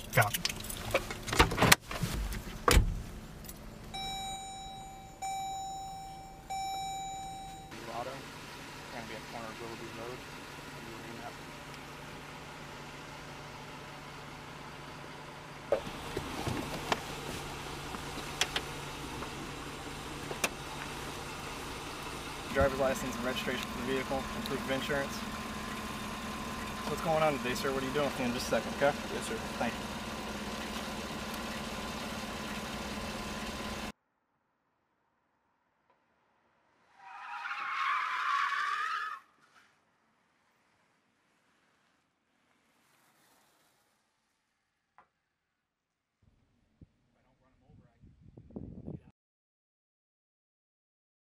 Copy. Auto. Going to be a corner of Willoughby Road. Driver's license and registration for the vehicle and proof of insurance. What's going on today, sir? What are you doing with me in just a second, okay? Yes, sir. Thank you.